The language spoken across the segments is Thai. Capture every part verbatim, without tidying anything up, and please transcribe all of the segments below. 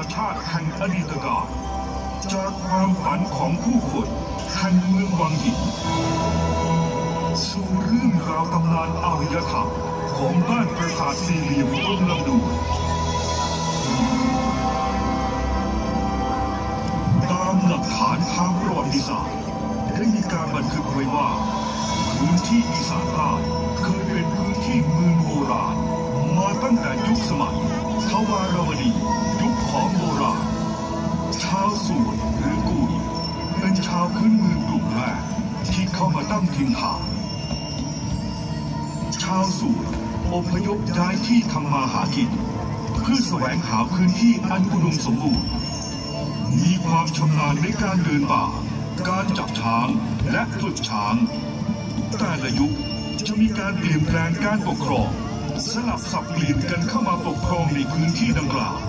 ชาติแห่งอดีตกาลจากความฝันของผู้คนแห่งเมืองวังหินสู่เรื่องราวตำนานอารยธรรมของบ้านปราสาทสี่เหลี่ยมต้นลำดวนตามหลักฐานทางประวัติศาสตร์ได้มีการบันทึกไว้ว่าพื้นที่อีสานใต้เคยเป็นพื้นที่เมืองโบราณมาตั้งแต่ยุคสมัยทวารวดียุคของโบราณชาวสูตรหรือกุยเป็นชาวพื้นเมืองกลุ่มแรกที่เข้ามาตั้งถิ่นฐานชาวสูตรอพยพย้ายที่ทำมาหากินเพื่อแสวงหาพื้นที่อันอุดมสมบูรณ์มีความชำนาญในการเดินป่าการจับช้างและฝึกช้างแต่ละยุคจะมีการเปลี่ยนแปลงการปกครองสลับสับเปลี่ยนกันเข้ามาปกครองในพื้นที่ดังกล่าว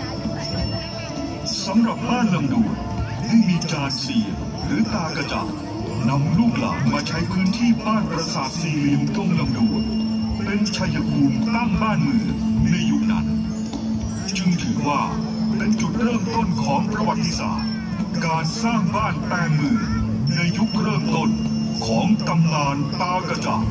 สำหรับบ้านลำดวนได้มีจานเสียหรือตากระจับนำลูกหลานมาใช้พื้นที่บ้านปราสาทสี่เหลี่ยมตรงลำดวนเป็นชัยภูมิตั้งบ้านเมืองในยุคนั้นจึงถือว่าเป็นจุดเริ่มต้นของประวัติศาสตร์การสร้างบ้านแปลงเมืองในยุคเริ่มต้นของตำนานตากระจับ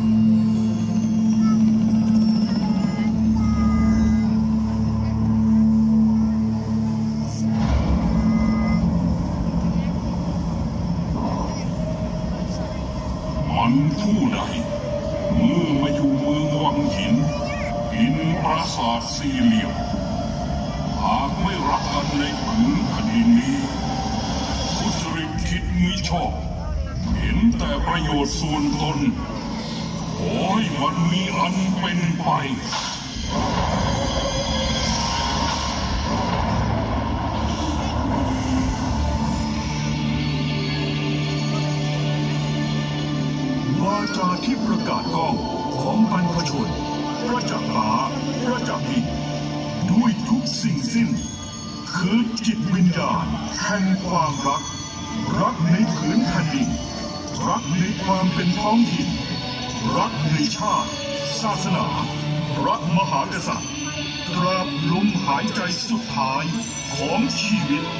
มันผู้ใดเมื่อมาอยู่เมืองวังหินหินปราสาทสี่เหลี่ยมหากไม่รักกันในผืนแผ่นดินนี้ทุจริตคิดมิชอบเห็นแต่ประโยชน์ส่วนตนขอให้มันมีอันเป็นไปวาจาที่ประกาศก้องของบรรพชนประจักษ์ฟ้าประจักษ์ดินด้วยทุกสิ่งสิ้นคือจิตวิญญาณแห่งความรักรักในผืนแผ่นดินรักในความเป็นท้องถิ่นรักในชาติศาสนารักมหากษัตริย์ตราบลมหายใจสุดท้ายของชีวิต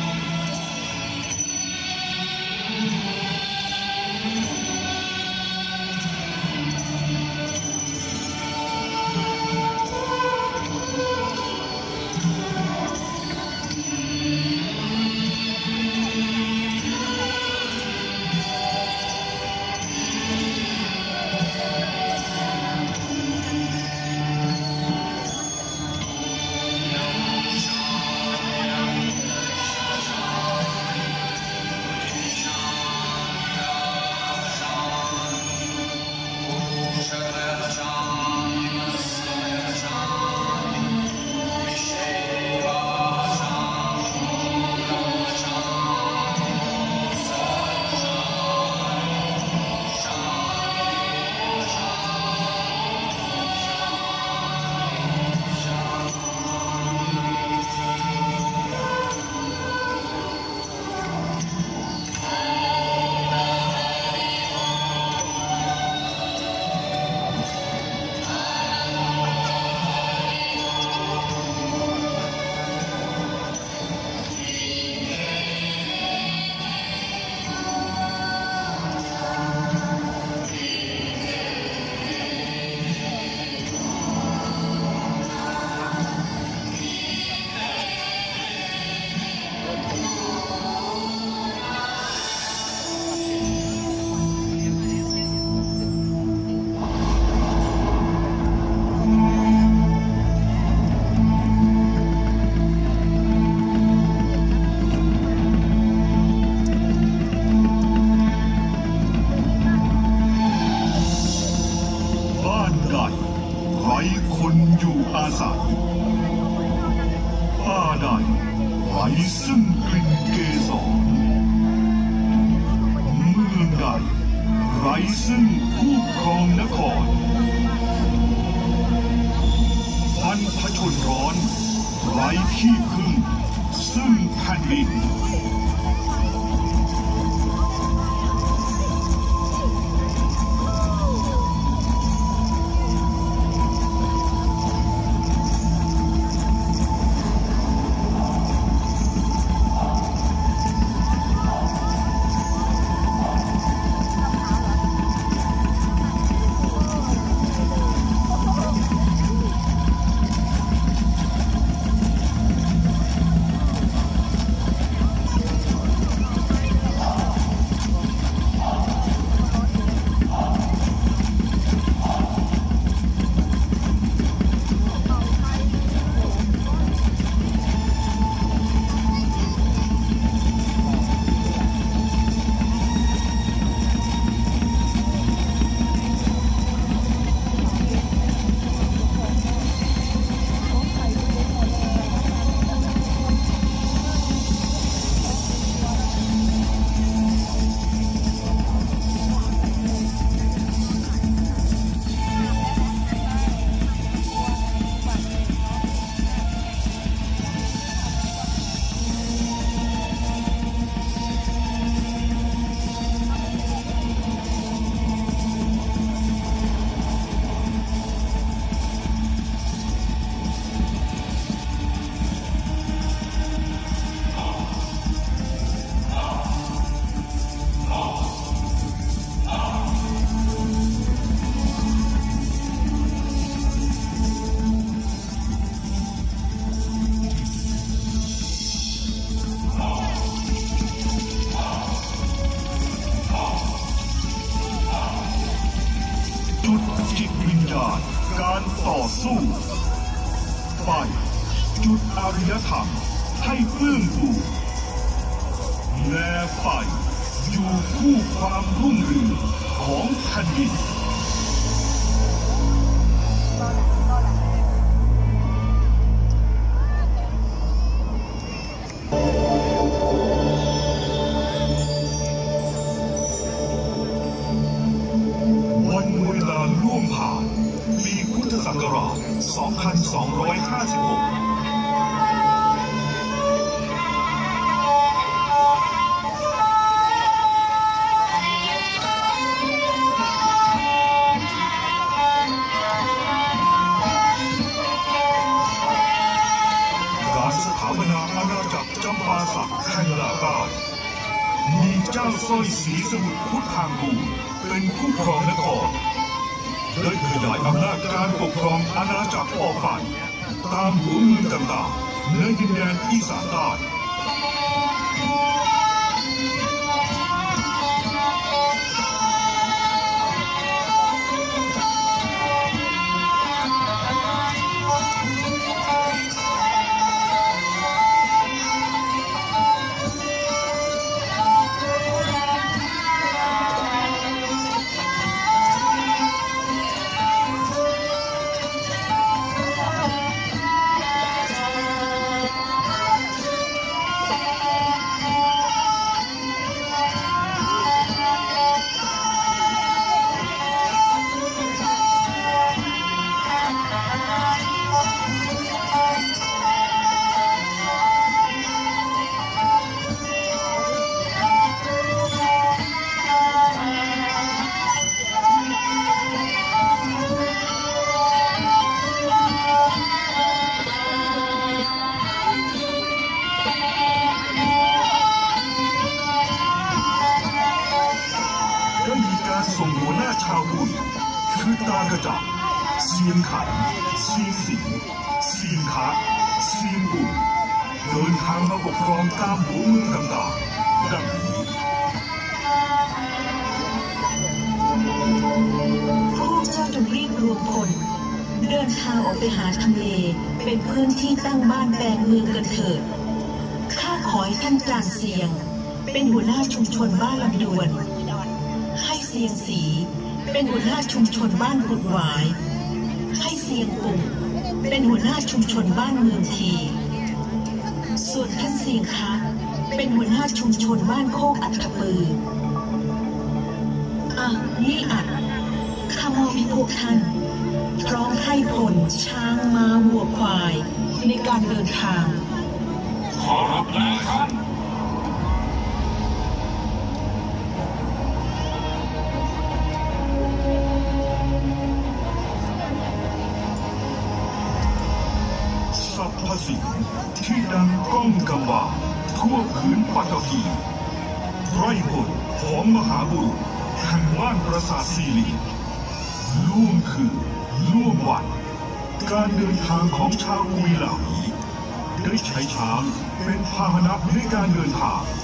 อาศัยป่าใดไร้ซึ่งกลิ่นเกสรเมืองใดไร้ซึ่งผู้ครองนครบรรพชนร้อนไร้ที่พึ่งซึ่งแผ่นดินญาณการต่อสู้ไฟจุดอารยธรรมให้เฟื่องฟูและไฟอยู่คู่ความรุ่งเรืองของแผ่นดินวันเวลาล่วงผ่านปีพุทธศักราช สองพันสองร้อยห้าสิบหกอาณาจักรจำปาสักแห่งลาใต้มีเจ้าสร้อยสีสมุทรพุทธางกูเป็นผู้ครองนครโดยขยายอำนาจการปกครองอาณาจักรออกไปตามหัวเมืองต่างๆในดินแดนอีสานใต้ส่งหัวหน้าชาวกุยคือตากระจับเซียงขันเซียงสิงเซียงคะเซียงกุยเดินทางมาปกครองตามหัวเมืองต่างๆดังนี้พวกเจ้าจงรีบรวมพลเดินทางออกไปหาทำเลเป็นพื้นที่ตั้งบ้านแปลงเมืองกันเถิดข้าขอให้ท่านจานเซียงเป็นหัวหน้าชุมชนบ้านลำดวนให้เซียงสีเป็นหัวหน้าชุมชนบ้านกุดหวายให้เซียงปุ่งเป็นหัวหน้าชุมชนบ้านเมืองทีส่วนท่านเซียงคะเป็นหัวหน้าชุมชนบ้านโคกอัฐปืออ่ะนี่อ่ะข้ามอบให้พวกท่านพร้อมให้ผลช้างม้าวัวควายในการเดินทางขอรับแล้วท่านสรรพสิ่งที่ดังก้องกังวานทั่วผืนปัตตภีไพร่พลของมหาบุรุษแห่งบ้านปราสาทสี่เหลี่ยมล่วงคืนล่วงวันการเดินทางของชาวกุยเหล่านี้ได้ใช้ช้างเป็นพาหนะในการเดินทาง